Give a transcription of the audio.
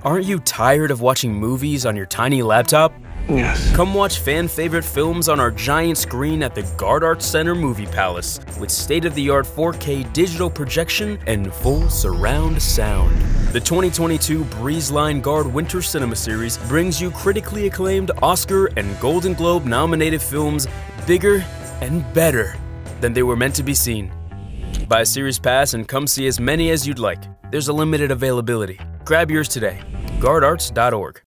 Aren't you tired of watching movies on your tiny laptop? Yes. Come watch fan-favorite films on our giant screen at the Garde Arts Center Movie Palace with state-of-the-art 4K digital projection and full surround sound. The 2022 Breeze Line Garde Winter Cinema Series brings you critically acclaimed Oscar and Golden Globe nominated films bigger and better than they were meant to be seen. Buy a series pass and come see as many as you'd like. There's a limited availability. Grab yours today. GardeArts.org